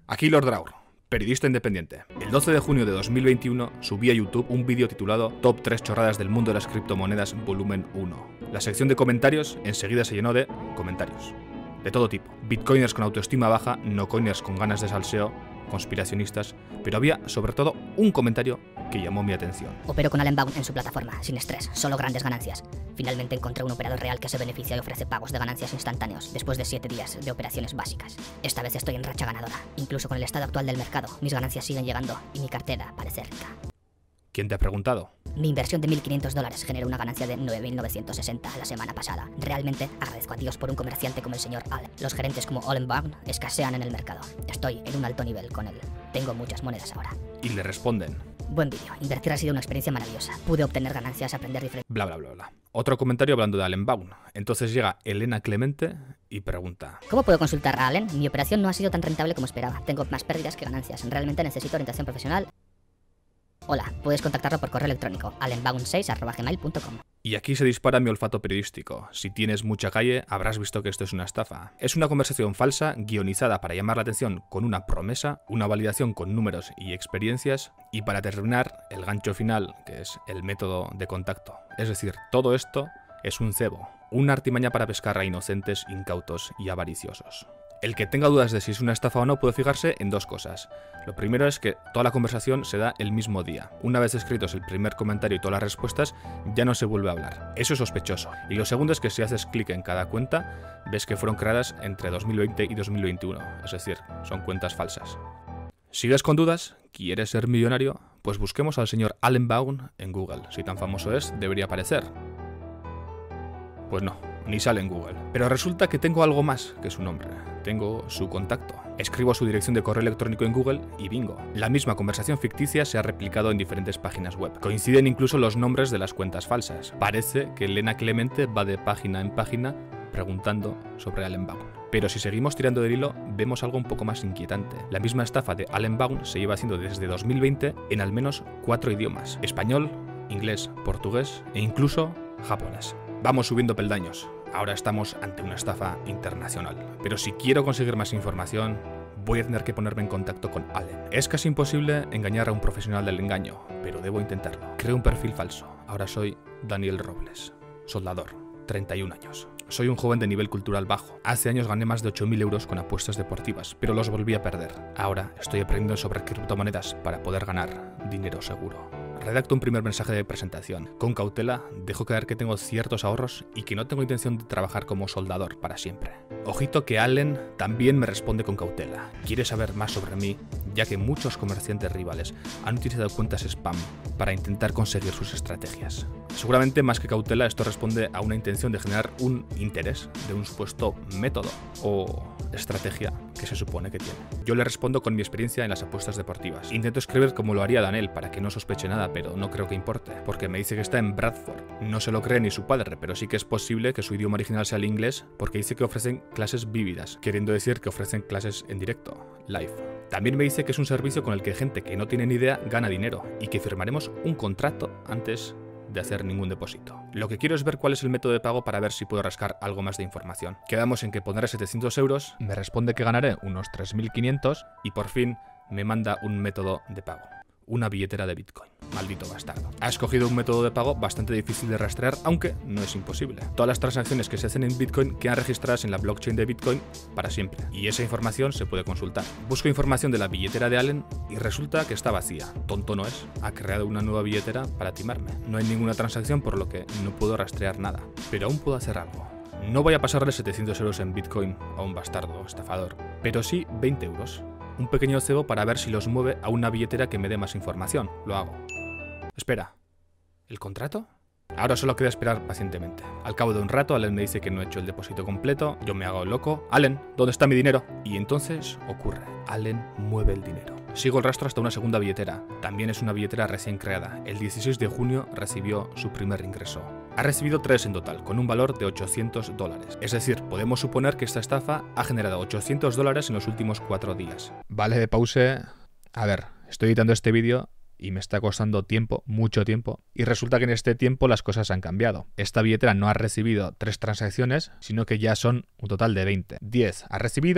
Aquí Lord Draur, periodista independiente. El 12 de junio de 2021 subí a YouTube un vídeo titulado Top 3 chorradas del mundo de las criptomonedas volumen 1. La sección de comentarios enseguida se llenó de comentarios de todo tipo. Bitcoiners con autoestima baja, no coiners con ganas de salseo, conspiracionistas, pero había sobre todo un comentario que llamó mi atención. Opero con Allen Baum en su plataforma, sin estrés, solo grandes ganancias. Finalmente encontré un operador real que se beneficia y ofrece pagos de ganancias instantáneos después de 7 días de operaciones básicas. Esta vez estoy en racha ganadora. Incluso con el estado actual del mercado, mis ganancias siguen llegando y mi cartera parece rica. ¿Quién te ha preguntado? Mi inversión de $1.500 generó una ganancia de 9.960 la semana pasada. Realmente agradezco a Dios por un comerciante como el señor Allen. Los gerentes como Allen Baum escasean en el mercado. Estoy en un alto nivel con él. Tengo muchas monedas ahora. Y le responden. Buen vídeo. Invertir ha sido una experiencia maravillosa. Pude obtener ganancias, aprender diferentes... Bla, bla, bla, bla. Otro comentario hablando de Allen Baum. Entonces llega Elena Clemente y pregunta. ¿Cómo puedo consultar a Allen? Mi operación no ha sido tan rentable como esperaba. Tengo más pérdidas que ganancias. Realmente necesito orientación profesional. Hola, puedes contactarlo por correo electrónico allenbaum6@gmail.com. Y aquí se dispara mi olfato periodístico. Si tienes mucha calle, habrás visto que esto es una estafa. Es una conversación falsa, guionizada para llamar la atención con una promesa, una validación con números y experiencias, y para terminar, el gancho final, que es el método de contacto. Es decir, todo esto es un cebo, una artimaña para pescar a inocentes, incautos y avariciosos. El que tenga dudas de si es una estafa o no puede fijarse en dos cosas. Lo primero es que toda la conversación se da el mismo día. Una vez escritos el primer comentario y todas las respuestas, ya no se vuelve a hablar. Eso es sospechoso. Y lo segundo es que si haces clic en cada cuenta, ves que fueron creadas entre 2020 y 2021. Es decir, son cuentas falsas. ¿Sigues con dudas? ¿Quieres ser millonario? Pues busquemos al señor Allen Baum en Google. Si tan famoso es, debería aparecer. Pues no, ni sale en Google. Pero resulta que tengo algo más que su nombre. Tengo su contacto. Escribo su dirección de correo electrónico en Google y bingo. La misma conversación ficticia se ha replicado en diferentes páginas web. Coinciden incluso los nombres de las cuentas falsas. Parece que Elena Clemente va de página en página preguntando sobre Allen Baum. Pero si seguimos tirando del hilo, vemos algo un poco más inquietante. La misma estafa de Allen Baum se lleva haciendo desde 2020 en al menos 4 idiomas: español, inglés, portugués e incluso japonés. Vamos subiendo peldaños. Ahora estamos ante una estafa internacional. Pero si quiero conseguir más información, voy a tener que ponerme en contacto con Allen. Es casi imposible engañar a un profesional del engaño, pero debo intentarlo. Creo un perfil falso. Ahora soy Daniel Robles, soldador, 31 años. Soy un joven de nivel cultural bajo. Hace años gané más de 8.000 euros con apuestas deportivas, pero los volví a perder. Ahora estoy aprendiendo sobre criptomonedas para poder ganar dinero seguro. Redacto un primer mensaje de presentación. Con cautela, dejo caer que tengo ciertos ahorros y que no tengo intención de trabajar como soldador para siempre. Ojito que Allen también me responde con cautela. Quiere saber más sobre mí, ya que muchos comerciantes rivales han utilizado cuentas spam para intentar conseguir sus estrategias. Seguramente más que cautela, esto responde a una intención de generar un interés de un supuesto método o estrategia que se supone que tiene. Yo le respondo con mi experiencia en las apuestas deportivas. Intento escribir como lo haría Daniel para que no sospeche nada, pero no creo que importe, porque me dice que está en Bradford. No se lo cree ni su padre, pero sí que es posible que su idioma original sea el inglés, porque dice que ofrecen clases vívidas, queriendo decir que ofrecen clases en directo, live. También me dice que es un servicio con el que gente que no tiene ni idea gana dinero y que firmaremos un contrato antes de hacer ningún depósito. Lo que quiero es ver cuál es el método de pago para ver si puedo rascar algo más de información. Quedamos en que pondré 700 euros, me responde que ganaré unos 3.500 y por fin me manda un método de pago. Una billetera de Bitcoin. Maldito bastardo. Ha escogido un método de pago bastante difícil de rastrear, aunque no es imposible. Todas las transacciones que se hacen en Bitcoin quedan registradas en la blockchain de Bitcoin para siempre, y esa información se puede consultar. Busco información de la billetera de Allen y resulta que está vacía. Tonto no es. Ha creado una nueva billetera para timarme. No hay ninguna transacción, por lo que no puedo rastrear nada. Pero aún puedo hacer algo. No voy a pasarle 700 euros en Bitcoin a un bastardo estafador, pero sí 20 euros. Un pequeño cebo para ver si los mueve a una billetera que me dé más información. Lo hago. Espera, ¿el contrato? Ahora solo queda esperar pacientemente. Al cabo de un rato, Allen me dice que no he hecho el depósito completo, yo me hago loco. Allen, ¿dónde está mi dinero? Y entonces ocurre. Allen mueve el dinero. Sigo el rastro hasta una segunda billetera. También es una billetera recién creada. El 16 de junio recibió su primer ingreso. Ha recibido 3 en total, con un valor de $800. Es decir, podemos suponer que esta estafa ha generado $800 en los últimos 4 días. Vale, de pause. A ver, estoy editando este vídeo y me está costando tiempo, mucho tiempo, y resulta que en este tiempo las cosas han cambiado. Esta billetera no ha recibido 3 transacciones, sino que ya son un total de 20. 10 ha recibido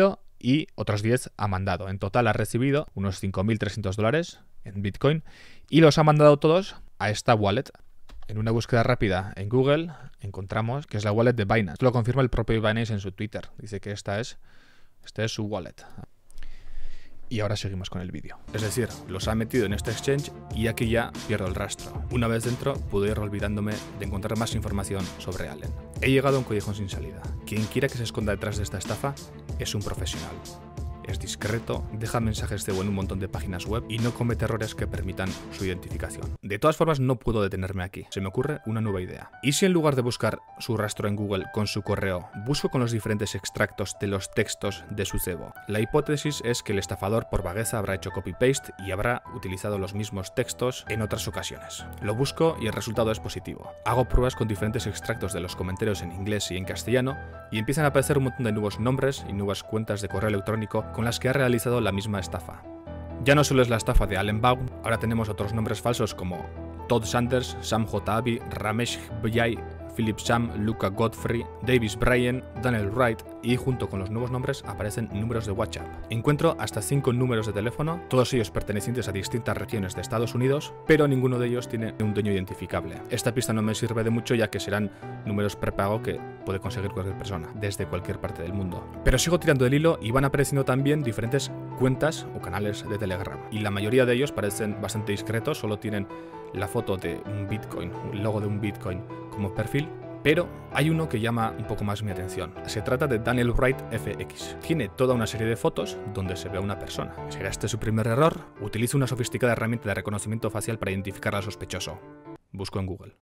y otros 10 ha mandado. En total ha recibido unos $5.300 en Bitcoin y los ha mandado todos a esta wallet. En una búsqueda rápida en Google encontramos que es la wallet de Binance. Esto lo confirma el propio Binance en su Twitter. Dice que este es su wallet. Y ahora seguimos con el vídeo. Es decir, los ha metido en este exchange y aquí ya pierdo el rastro. Una vez dentro, pude ir olvidándome de encontrar más información sobre Allen. He llegado a un callejón sin salida. Quien quiera que se esconda detrás de esta estafa es un profesional. Es discreto, deja mensajes cebo en un montón de páginas web y no comete errores que permitan su identificación. De todas formas, no puedo detenerme aquí. Se me ocurre una nueva idea. ¿Y si en lugar de buscar su rastro en Google con su correo, busco con los diferentes extractos de los textos de su cebo? La hipótesis es que el estafador por vagueza habrá hecho copy-paste y habrá utilizado los mismos textos en otras ocasiones. Lo busco y el resultado es positivo. Hago pruebas con diferentes extractos de los comentarios en inglés y en castellano y empiezan a aparecer un montón de nuevos nombres y nuevas cuentas de correo electrónico con las que ha realizado la misma estafa. Ya no solo es la estafa de Allen Baum, ahora tenemos otros nombres falsos como Todd Sanders, Sam J. Abbey, Ramesh Bhai, Philip Sam, Luca Godfrey, Davis Bryan, Daniel Wright y junto con los nuevos nombres aparecen números de WhatsApp. Encuentro hasta 5 números de teléfono, todos ellos pertenecientes a distintas regiones de Estados Unidos, pero ninguno de ellos tiene un dueño identificable. Esta pista no me sirve de mucho ya que serán números prepago que puede conseguir cualquier persona, desde cualquier parte del mundo. Pero sigo tirando del hilo y van apareciendo también diferentes cuentas o canales de Telegram. Y la mayoría de ellos parecen bastante discretos, solo tienen la foto de un Bitcoin, el logo de un Bitcoin como perfil, pero hay uno que llama un poco más mi atención. Se trata de Daniel Wright FX. Tiene toda una serie de fotos donde se ve a una persona. ¿Será este su primer error? Utiliza una sofisticada herramienta de reconocimiento facial para identificar al sospechoso. Busco en Google.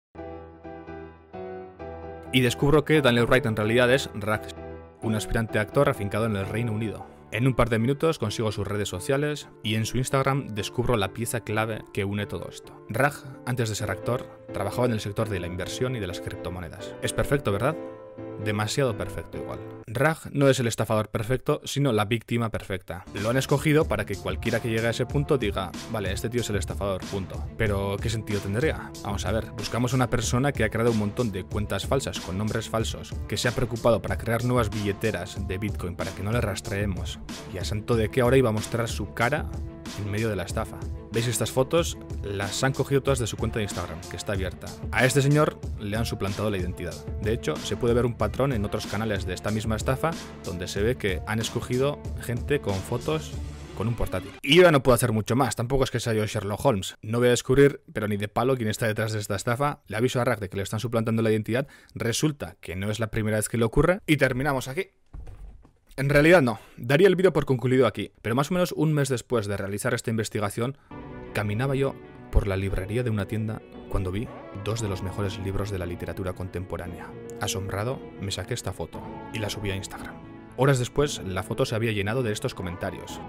Y descubro que Daniel Wright en realidad es Raj, un aspirante actor afincado en el Reino Unido. En un par de minutos consigo sus redes sociales y en su Instagram descubro la pieza clave que une todo esto. Raj, antes de ser actor, trabajaba en el sector de la inversión y de las criptomonedas. Es perfecto, ¿verdad? Demasiado perfecto igual. Raj no es el estafador perfecto, sino la víctima perfecta. Lo han escogido para que cualquiera que llegue a ese punto diga, vale, este tío es el estafador, punto. Pero, ¿qué sentido tendría? Vamos a ver, buscamos una persona que ha creado un montón de cuentas falsas con nombres falsos, que se ha preocupado para crear nuevas billeteras de Bitcoin para que no le rastreemos, y a santo de qué ahora iba a mostrar su cara en medio de la estafa. ¿Veis estas fotos? Las han cogido todas de su cuenta de Instagram, que está abierta. A este señor le han suplantado la identidad. De hecho, se puede ver un patrón en otros canales de esta misma estafa, donde se ve que han escogido gente con fotos con un portátil. Y yo ya no puedo hacer mucho más, tampoco es que sea yo Sherlock Holmes. No voy a descubrir, pero ni de palo, quién está detrás de esta estafa. Le aviso a Raj de que le están suplantando la identidad. Resulta que no es la primera vez que le ocurre. Y terminamos aquí. En realidad no, daría el vídeo por concluido aquí, pero más o menos un mes después de realizar esta investigación, caminaba yo por la librería de una tienda cuando vi 2 de los mejores libros de la literatura contemporánea. Asombrado, me saqué esta foto y la subí a Instagram. Horas después, la foto se había llenado de estos comentarios.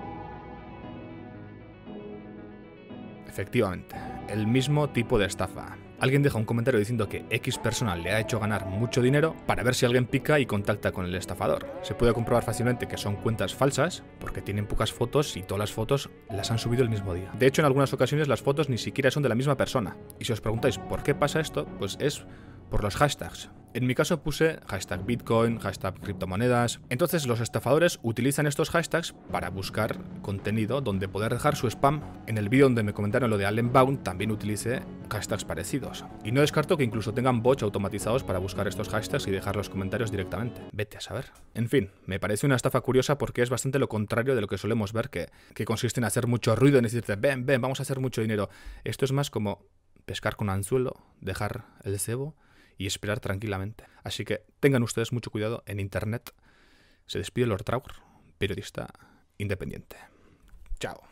Efectivamente, el mismo tipo de estafa. Alguien deja un comentario diciendo que X persona le ha hecho ganar mucho dinero para ver si alguien pica y contacta con el estafador. Se puede comprobar fácilmente que son cuentas falsas porque tienen pocas fotos y todas las fotos las han subido el mismo día. De hecho, en algunas ocasiones las fotos ni siquiera son de la misma persona. Y si os preguntáis por qué pasa esto, pues es por los hashtags. En mi caso puse hashtag Bitcoin, hashtag criptomonedas. Entonces los estafadores utilizan estos hashtags para buscar contenido donde poder dejar su spam. En el vídeo donde me comentaron lo de Allen Baum también utilicé hashtags parecidos. Y no descarto que incluso tengan bots automatizados para buscar estos hashtags y dejar los comentarios directamente. Vete a saber. En fin, me parece una estafa curiosa porque es bastante lo contrario de lo que solemos ver, que consiste en hacer mucho ruido, en decirte, ven, vamos a hacer mucho dinero. Esto es más como pescar con anzuelo, dejar el cebo y esperar tranquilamente. Así que tengan ustedes mucho cuidado en internet. Se despide Lord Traur, periodista independiente. Chao.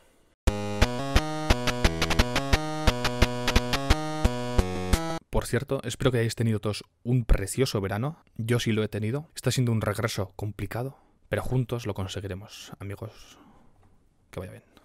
Por cierto, espero que hayáis tenido todos un precioso verano. Yo sí lo he tenido. Está siendo un regreso complicado, pero juntos lo conseguiremos, amigos. Que vaya bien.